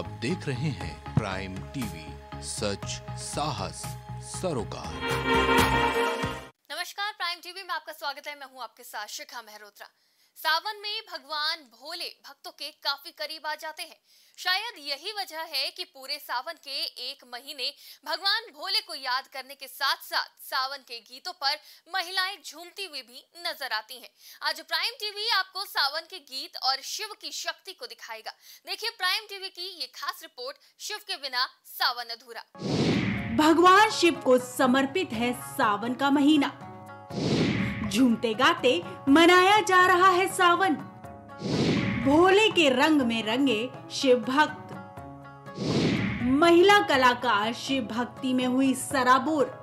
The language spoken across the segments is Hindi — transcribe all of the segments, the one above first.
आप देख रहे हैं प्राइम टीवी, सच साहस सरोकार। नमस्कार, प्राइम टीवी में आपका स्वागत है। मैं हूं आपके साथ शिखा मेहरोत्रा। सावन में भगवान भोले भक्तों के काफी करीब आ जाते हैं। शायद यही वजह है कि पूरे सावन के एक महीने भगवान भोले को याद करने के साथ साथ सावन के गीतों पर महिलाएं झूमती हुई भी नजर आती हैं। आज प्राइम टीवी आपको सावन के गीत और शिव की शक्ति को दिखाएगा। देखिए प्राइम टीवी की ये खास रिपोर्ट, शिव के बिना सावन अधूरा। भगवान शिव को समर्पित है सावन का महीना। झूमते गाते मनाया जा रहा है सावन। भोले के रंग में रंगे शिव भक्त। महिला कलाकार शिव भक्ति में हुई सराबोर।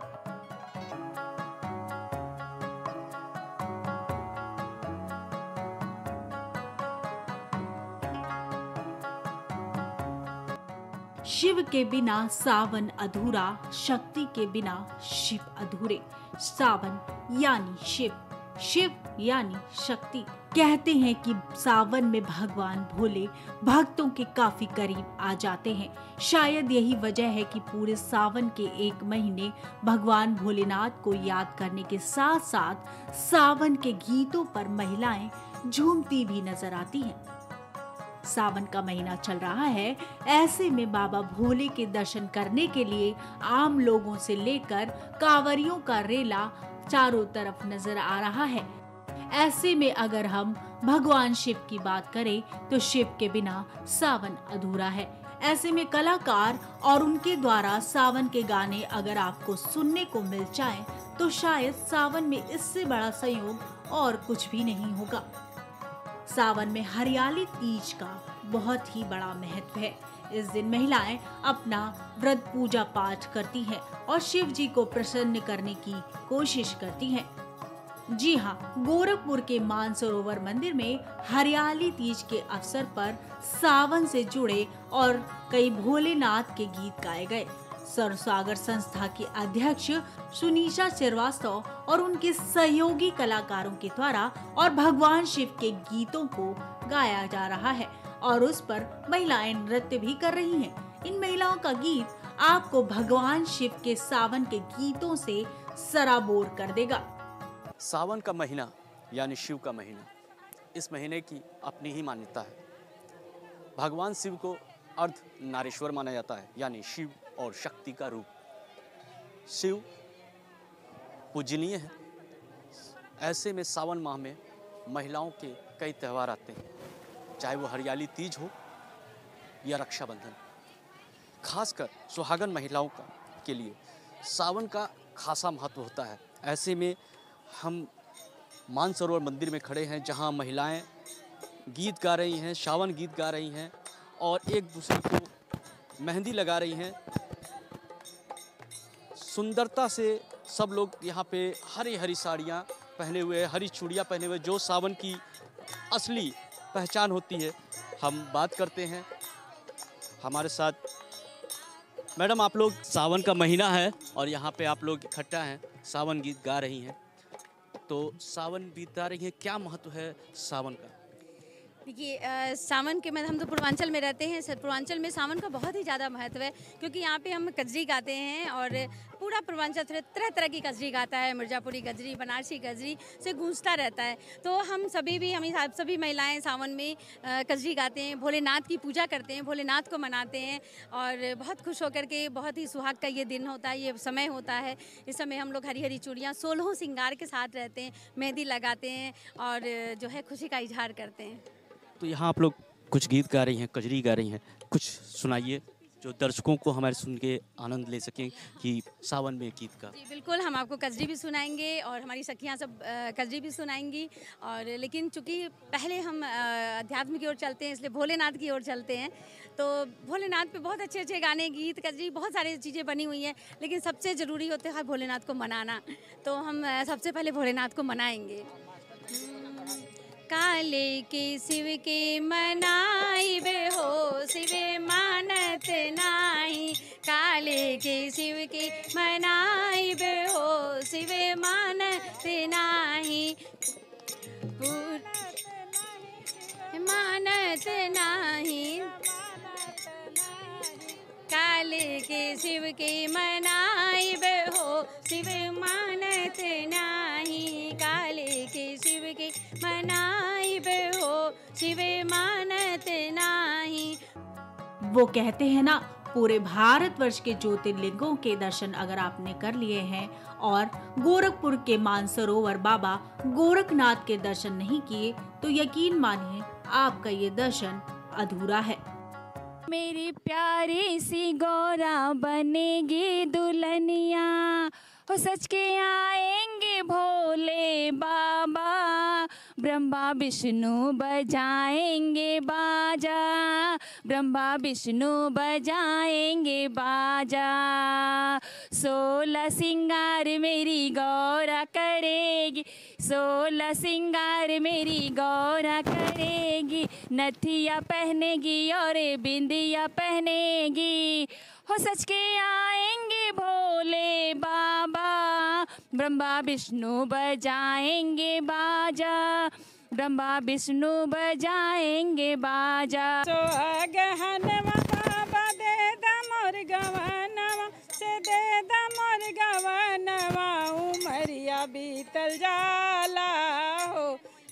शिव के बिना सावन अधूरा, शक्ति के बिना शिव अधूरे। सावन यानी शिव, शिव यानी शक्ति। कहते हैं कि सावन में भगवान भोले भक्तों के काफी करीब आ जाते हैं। शायद यही वजह है कि पूरे सावन के एक महीने भगवान भोलेनाथ को याद करने के साथ साथ सावन के गीतों पर महिलाएं झूमती भी नजर आती हैं। सावन का महीना चल रहा है, ऐसे में बाबा भोले के दर्शन करने के लिए आम लोगों से लेकर कांवरियों का रेला चारों तरफ नजर आ रहा है। ऐसे में अगर हम भगवान शिव की बात करें तो शिव के बिना सावन अधूरा है। ऐसे में कलाकार और उनके द्वारा सावन के गाने अगर आपको सुनने को मिल जाएं, तो शायद सावन में इससे बड़ा संयोग और कुछ भी नहीं होगा। सावन में हरियाली तीज का बहुत ही बड़ा महत्व है। इस दिन महिलाएं अपना व्रत पूजा पाठ करती हैं और शिव जी को प्रसन्न करने की कोशिश करती हैं। जी हाँ, गोरखपुर के मानसरोवर मंदिर में हरियाली तीज के अवसर पर सावन से जुड़े और कई भोलेनाथ के गीत गाए गए। सरसागर संस्था की अध्यक्ष सुनीता श्रीवास्तव और उनके सहयोगी कलाकारों के द्वारा और भगवान शिव के गीतों को गाया जा रहा है और उस पर महिलाएं नृत्य भी कर रही हैं। इन महिलाओं का गीत आपको भगवान शिव के सावन के गीतों से सराबोर कर देगा। सावन का महीना यानी शिव का महीना, इस महीने की अपनी ही मान्यता है। भगवान शिव को अर्ध नारीश्वर माना जाता है, यानी शिव और शक्ति का रूप। शिव पूजनीय है। ऐसे में सावन माह में महिलाओं के कई त्यौहार आते हैं, चाहे वो हरियाली तीज हो या रक्षाबंधन। खासकर सुहागन महिलाओं के लिए सावन का खासा महत्व होता है। ऐसे में हम मानसरोवर मंदिर में खड़े हैं, जहां महिलाएं गीत गा रही हैं, सावन गीत गा रही हैं और एक दूसरे को मेहंदी लगा रही हैं। सुंदरता से सब लोग यहाँ पे हरी हरी साड़ियाँ पहने हुए, हरी चूड़ियाँ पहने हुए, जो सावन की असली पहचान होती है। हम बात करते हैं हमारे साथ। मैडम, आप लोग, सावन का महीना है और यहाँ पे आप लोग इकट्ठा हैं, सावन गीत गा रही हैं, तो सावन बीता रही है, क्या महत्व है सावन का? देखिए, सावन के हम तो पूर्वांचल में रहते हैं। पूर्वांचल में सावन का बहुत ही ज़्यादा महत्व है, क्योंकि यहाँ पे हम कजरी गाते हैं और पूरा पूर्वांचल तरह तरह की कजरी गाता है। मिर्ज़ापुरी कजरी, बनारसी कजरी से गूंजता रहता है। तो हम सभी महिलाएं सावन में कजरी गाते हैं, भोलेनाथ की पूजा करते हैं, भोलेनाथ को मनाते हैं और बहुत खुश होकर के, बहुत ही सुहाग का ये दिन होता है, ये समय होता है। इस समय हम लोग हरी हरी चूड़ियाँ 16 श्रृंगार के साथ रहते हैं, मेहंदी लगाते हैं और जो है खुशी का इजहार करते हैं। तो यहाँ आप लोग कुछ गीत गा रही हैं, कजरी गा रही हैं, कुछ सुनाइए जो दर्शकों को हमारे सुन के आनंद ले सकें कि सावन में गीत का। जी बिल्कुल, हम आपको कजरी भी सुनाएंगे और हमारी सखियाँ सब कजरी भी सुनाएंगी। और लेकिन चूँकि पहले हम अध्यात्म की ओर चलते हैं, इसलिए भोलेनाथ की ओर चलते हैं। तो भोलेनाथ पे बहुत अच्छे अच्छे गाने, गीत, कजरी, बहुत सारी चीज़ें बनी हुई हैं, लेकिन सबसे ज़रूरी होता है भोलेनाथ को मनाना। तो हम सबसे पहले भोलेनाथ को मनाएंगे। काले के शिव के मनाइबे हो, शिवे मानत नाही। काले के शिव के मनाइबे हो, शिवे मानत नाही। मानत नाही। के शिव के मनाई बे हो, शिव मानत नाही। काले के शिव के मनाई बे हो, शिव मानत नाही। वो कहते हैं ना, पूरे भारतवर्ष के ज्योतिर्लिंगों के दर्शन अगर आपने कर लिए हैं और गोरखपुर के मानसरोवर बाबा गोरखनाथ के दर्शन नहीं किए तो यकीन मानिए आपका ये दर्शन अधूरा है। मेरी प्यारी सी गौरा बनेगी दुल्हनिया, हो सच के आएंगे भोले बाबा। ब्रह्मा विष्णु बजाएंगे बाजा, ब्रह्मा विष्णु बजाएंगे बाजा। 16 सिंगार मेरी गौरा करेगी, 16 सिंगार मेरी गौरा करेगी। नथिया पहनेगी और बिंदिया पहनेगी, हो सच के आएंगे भोले बाबा। ब्रह्मा विष्णु बजाएंगे बाजा, ब्रह्मा विष्णु बजाएंगे बाजा। गहनवा बाबा दे दमोर गवनवा से दे दमोर गवनवा। उमरिया बीतल जाला हो,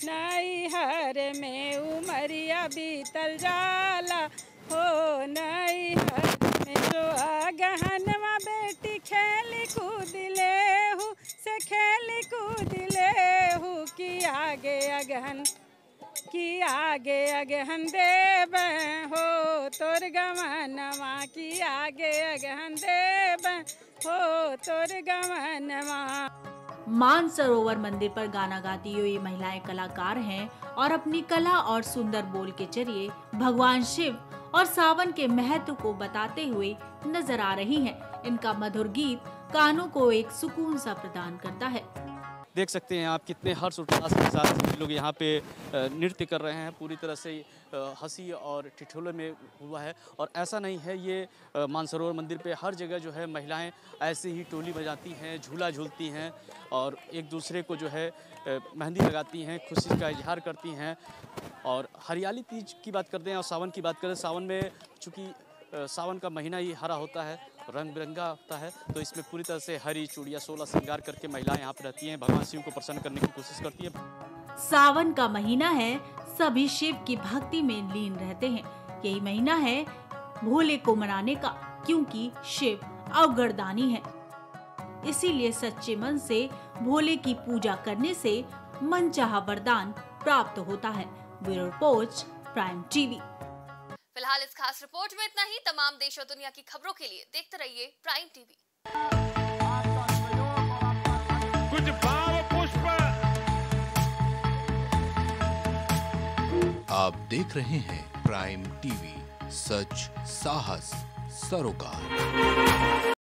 नैहर में उमरिया बीतल जाला हो, नैहर में। जो गहनवा बेटी खेल कूद ले हूँ, से खेल कूद ले हूँ। कि आगे अगहन, कि आगे अगहन देव हो तोर गवनवा। कि आगे अगहन देव हो तोर गवनवा। मानसरोवर मंदिर पर गाना गाती हुई ये महिलाएं कलाकार हैं और अपनी कला और सुंदर बोल के जरिए भगवान शिव और सावन के महत्व को बताते हुए नजर आ रही हैं। इनका मधुर गीत कानों को एक सुकून सा प्रदान करता है। देख सकते हैं आप कितने हर्ष उल्लास के साथ लोग यहाँ पे नृत्य कर रहे हैं। पूरी तरह से हंसी और ठिठोले में हुआ है। और ऐसा नहीं है, ये मानसरोवर मंदिर पे हर जगह जो है महिलाएं ऐसे ही टोली बजाती हैं, झूला झूलती हैं और एक दूसरे को जो है मेहंदी लगाती हैं, खुशी का इजहार करती हैं। और हरियाली तीज की बात करते हैं और सावन की बात करें, सावन में चूँकि सावन का महीना ही हरा होता है, रंग बिरंगा होता है, तो इसमें पूरी तरह से हरी चूड़ियाँ 16 श्रृंगार करके महिलाएं यहाँ पर रहती हैं, भगवान शिव को प्रसन्न करने की कोशिश करती हैं। सावन का महीना है, सभी शिव की भक्ति में लीन रहते हैं। यही महीना है भोले को मनाने का, क्योंकि शिव अवगरदानी है। इसीलिए सच्चे मन से भोले की पूजा करने से मनचाहा वरदान प्राप्त होता है। Bureau report, prime TV. फिलहाल इस खास रिपोर्ट में इतना ही। तमाम देश और दुनिया की खबरों के लिए देखते रहिए प्राइम टीवी। कुछ भाव पुष्प। आप देख रहे हैं प्राइम टीवी, सच साहस सरोकार।